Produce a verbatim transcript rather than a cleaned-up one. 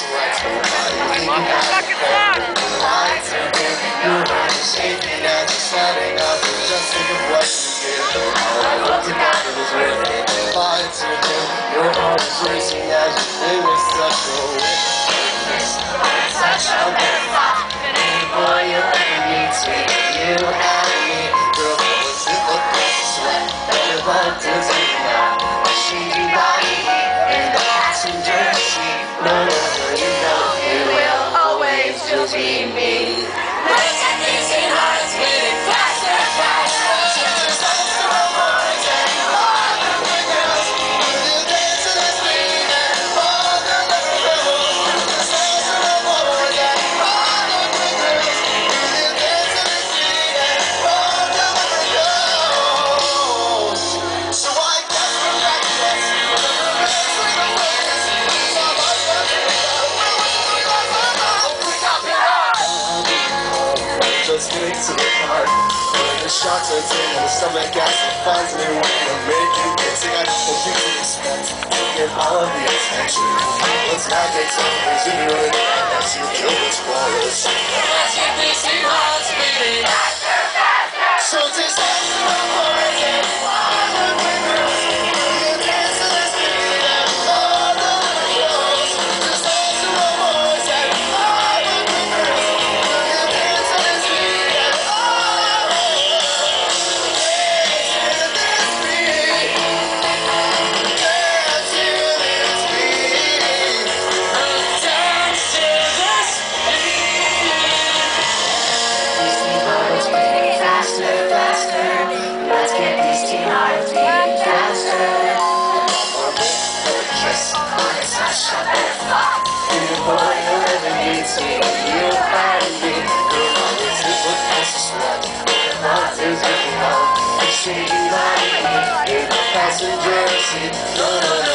sweat. My motherfucking fuck! Lights are dim, your heart is shaking as you're setting up. Just think of what you did. All I looked at was written. Lights are dim, your heart is racing as you play with such a witness. Such a big fuck. Any boy you ever need to you and me. Girl, what's it look like the sweat that your blood is in now? Changing body in the passenger seat. No, no, no, you know you will always still be me. Let's get these in hearts beating faster, faster. Just dance to the boys and all the good girls. You dance to this beat and all the little girls. Just dance to the boys and all the good girls. You dance to this beat and all the little girls. So I guess we're reckless. Just getting to the heart. When the shots are taken, the stomach acid finds me way to make you dancing. I hope you can expect to get all of the attention. Let's not get so crazy, you know it as you kill this chorus. Let's get these two hearts beating faster, faster. So just dance to the boys and all the good girls. You dance to this beat and all the little girls. Just dance to the boys and all the good girls. You dance to this beat and all the dance to this beat. Dance to this beat. Dance to this These two hearts beating faster, faster. Let's get these two hearts beating faster. Kiss on such a big fuck. Any boy you ever need to you and me. Girl, always is what has to sweat. Your heart is ripping out. Exchanging body in the passenger seat. No, no,